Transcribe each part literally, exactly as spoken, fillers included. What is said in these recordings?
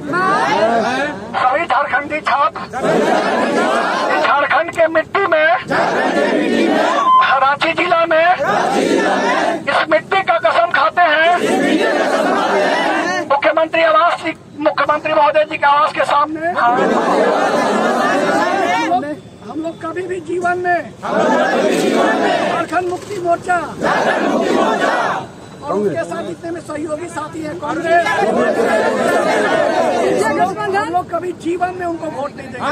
सभी झारखंडी छात्र झारखंड के मिट्टी में रांची जिला में इस मिट्टी का कसम खाते हैं। मुख्यमंत्री आवास मुख्यमंत्री महोदय जी के आवास के सामने हम लोग कभी भी जीवन में झारखंड मुक्ति मोर्चा और उनके साथ जितने में सहयोगी साथी हैं कांग्रेस, हम लोग कभी जीवन में उनको वोट नहीं देंगे।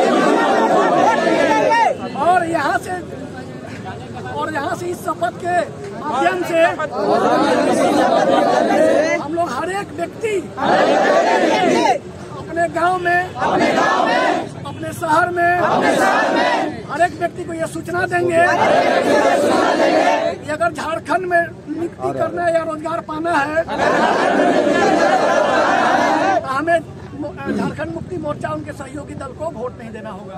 और यहाँ से और यहाँ से इस शपथ के माध्यम से हम लोग हर एक व्यक्ति अपने गांव में अपने शहर में हर एक व्यक्ति को ये सूचना देंगे कि अगर झारखंड में नियुक्ति करना है या रोजगार पाना है तो हमें झारखंड मुक्ति मोर्चा उनके सहयोगी दल को वोट नहीं देना होगा।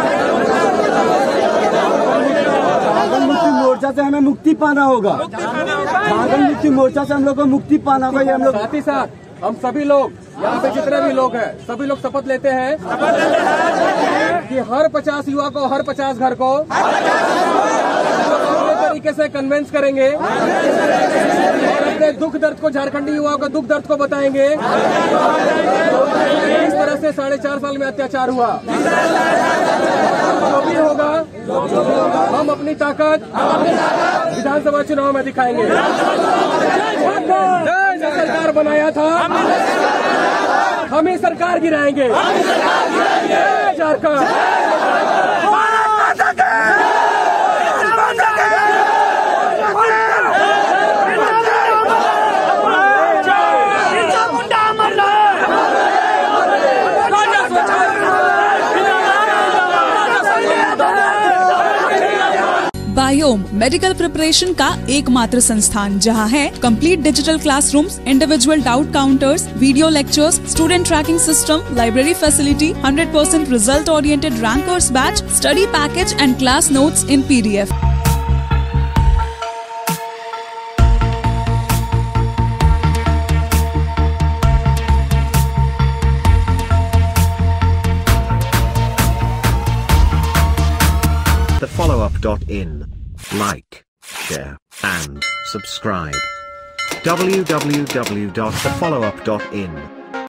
झारखंड मुक्ति मोर्चा से हमें मुक्ति पाना होगा। झारखंड मुक्ति मोर्चा से हम लोग को मुक्ति पाना होगा। ये हम लोग साथ ही साथ हम सभी लोग यहाँ पे जितने भी लोग हैं सभी लोग शपथ लेते हैं कि हर पचास युवा को हर पचास घर को अपने तरीके से कन्वेंस करेंगे और अपने दुख दर्द को झारखंडी युवाओं का दुख दर्द को बताएंगे। इस तरह से साढ़े चार साल में अत्याचार हुआ, जो भी होगा हम अपनी ताकत विधानसभा चुनाव में दिखाएंगे। जो सरकार बनाया था हम ही सरकार गिराएंगे। झारखंड बायोम मेडिकल प्रिपरेशन का एकमात्र संस्थान जहां है complete digital classrooms, individual doubt counters, video lectures, student tracking system, library facility, hundred percent result oriented rankers batch, study package and class notes in PDF. the follow up dot in. Like, share, and subscribe. w w w dot the follow up dot in